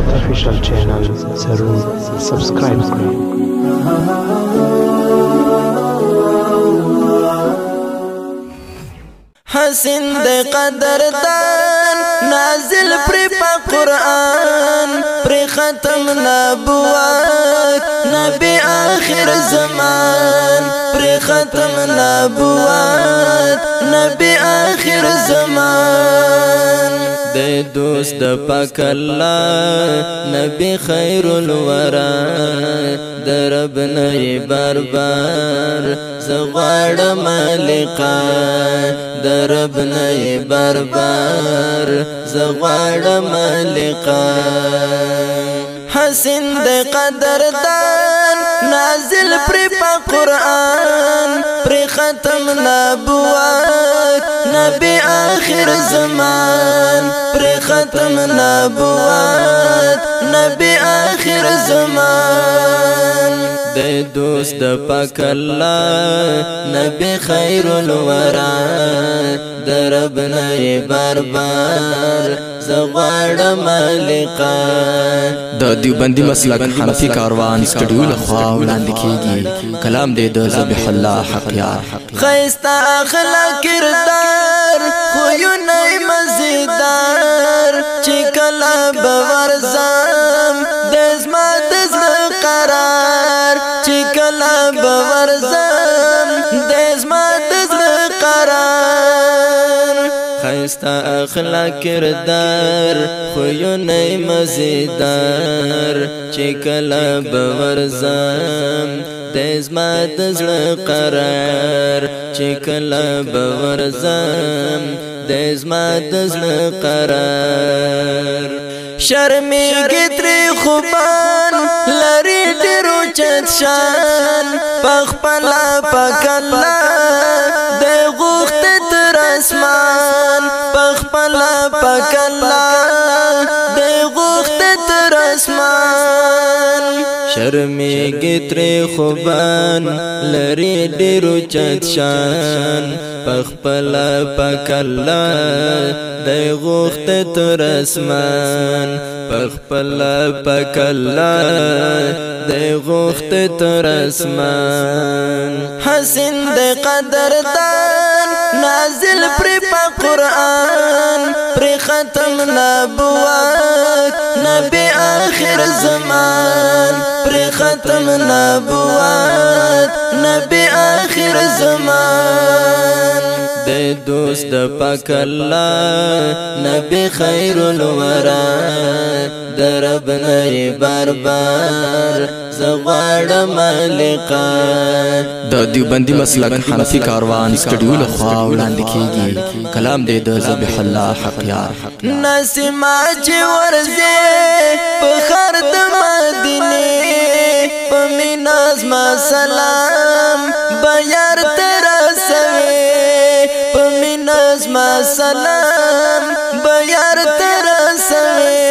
Official channel जरूर सब्सक्राइब करें। حسن دے قدردان نازل پر پا قرآن پر ختم نبوات نبی آخر زمان پر ختم نبوات نبی آخر زمان دے دوست دا پاک اللہ نبی خیر الورا درب نئی بار بار زغوار مالقا درب نئی بار بار زغوار مالقا حسن دے قدردان نازل پر پا قرآن پر ختم نبوات نبی آخر زمان پر ختم نبوات نبی آخر زمان دے دوست دا پاک اللہ نبی خیر الورا درب نئی بار بار زغوار مالقا دا دیوبندی مسلک حنفی کاروان سٹوڈیو لخوا وړاندې کیږي کلام دے د ذبیح الله حق یار خیستا اخلاق کردار خویونه مزیدار چې کله بورزم دزما دزړه قرار چې کله بورزم دزما دزړه قرار خیستا اخلاق کردار خویونه مزیدار چې کله بورزم دزما دزړه قرار چې کله بورزم دزما دزړه قرار شرمېږي ترې خوبان لري ډېر اوچت شان پخپله پاک الله دی غوښتی تر اسمان پخپله پاک الله دی غوښتی تر اسمان شرمېږي ترې خوبان لري ډېر اوچت شان پخپله پاک الله دی غوښتی تر اسمان پخپله پاک الله دی غوښتی تر اسمان حسن دی قدردان نازل پر پا قرآن پر ختم نبوات نبی آخر زمان پر ختم نبوات نبی آخر زمان دے دوست دا پاک اللہ نبی خیر الورا درب نئی بار بار زغوار مالقا دا دیوبندی مسلک حنفی کاروان سٹوڈیو لخوا وړاندې کیږي کلام دے د ذبیح الله حق یار نسیما چې ورځې په ښار د مدینې په مینا زما سلام به یار ته رسوې په مینا زما سلام به یار ته رسوې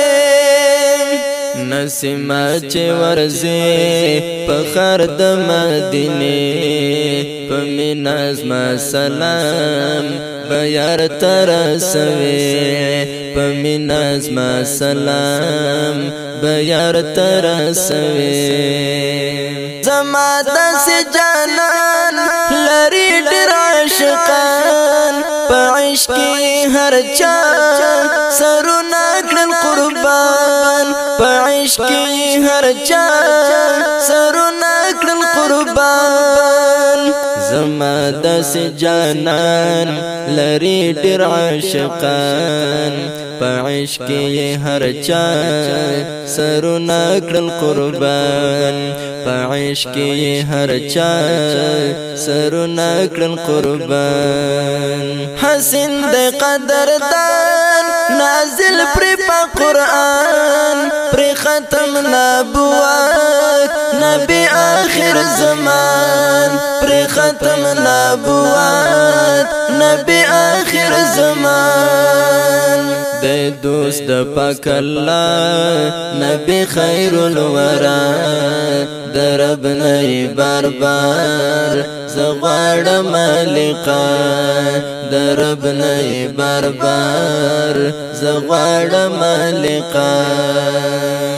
نسیما چې ورځې په ښار د مدینې په مینا زما سلام به یار ته رسوې په مینا زما سلام به یار ته رسوې زما داسې جانان لري ډېر عاشقان په عشق کې هر چا سرونه کړل قربان په عشق کې هر چا سرونه کړل قربان زما داسې جانان لري ډېر عاشقان په عشق کې هر چا سرونه کړل قربان په عشق کې هر چا سرونه کړل قربان حسن دے قدردان نازل پر پا قرآن پر ختم نبوات نبی آخر زمان پر ختم نبوات نبی آخر زمان دے دوست دا پاک اللہ نبی خیر الورا درب نئی بار بار زغوار مالقا درب نئی بار بار زغوار مالقا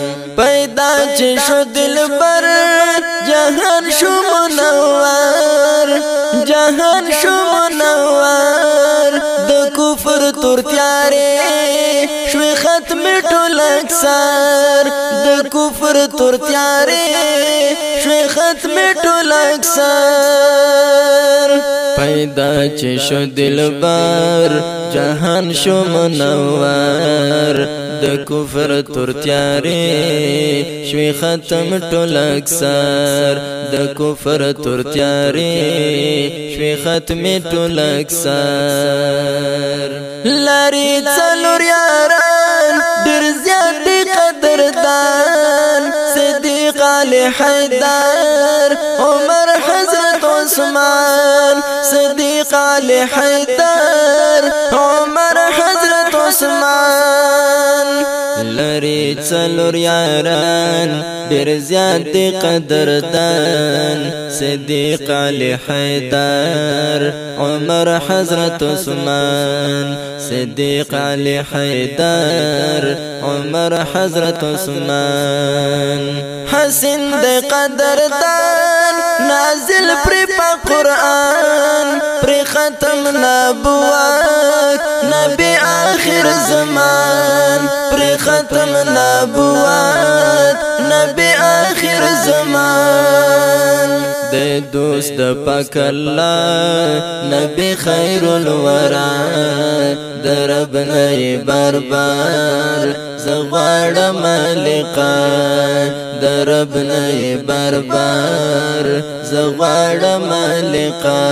پیدا چې شو دلبر جهان شو منور جهان شو منور د کفر تور تیارې شوي ختم ټول اکثر د کفر تور تیارې شوي ختم ټول اکثر پیدا چې شو دلبر جهان شو منور د کفر تور تیارې شوي ختم ټول اکثر د کفر تور تیارې شوي ختم ټول اکثر لاري څلور یاران ډېر زیات دي قدردان صدیق علي حیدر عمر حضرت عثمان صدیق علي حیدر عمر حضرت عثمان لری څلور یاران ډېر زیات دي قدردان صدیق علي حیدر عمر حضرت عثمان صدیق علي حیدر عمر حضرت عثمان حسن د قدردان نازل پر قرآن پر ختم نبوت نبی آخر زمان پر ختم نبوت نبی آخر زمان د دوست د پاک الله نبی خیر الورا د رب نه بار زغواړم لقا د رب نه بار زغواړم لقا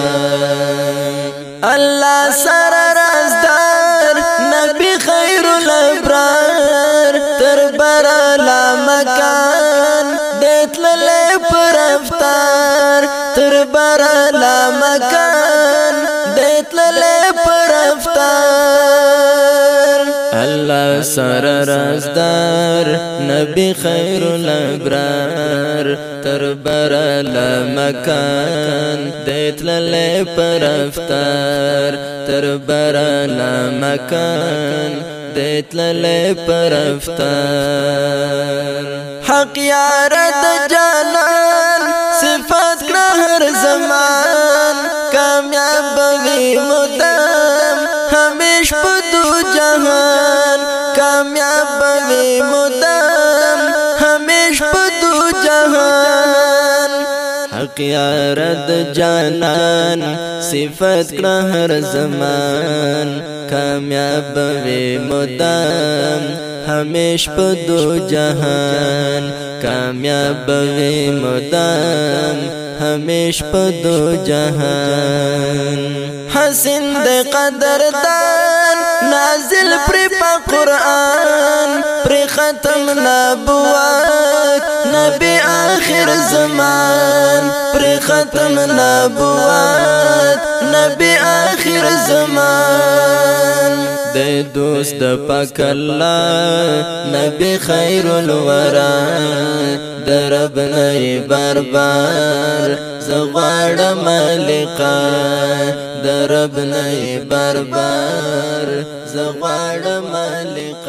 الله سره رازدار نبی خیر الابرار تر برالا مکان دتل پر افطار تر برالا مکان دتل پر افطار الله سره رازدار نبی خیر الابرار تر برالا مکان دتل پر افطار تر برالا مکان دتل پر افطار حق یار د جانان صفات کړه هر زمان کامیاب وي مدام همیش په دو جهان کامیاب وي مدام همیش په دو جهان حق یار د جانان صفات کړه هر زمان کامیاب وي مدام همیش په دو جهان کامیاب وي مدام همیش په دو جهان حسن د قدردان نازل پر قرآن پر ختم نبوت نبی آخر زمان پر ختم نبوت نبی آخر زمان د دوست د پاک الله نبی خیر الورا د رب نه بار زغواړم لقا د رب نه بار زغواړم لقا